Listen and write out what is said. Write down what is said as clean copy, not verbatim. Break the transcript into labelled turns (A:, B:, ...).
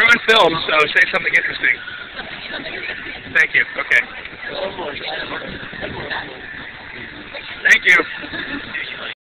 A: You're on film, so say something interesting. Thank you. Okay. Thank you.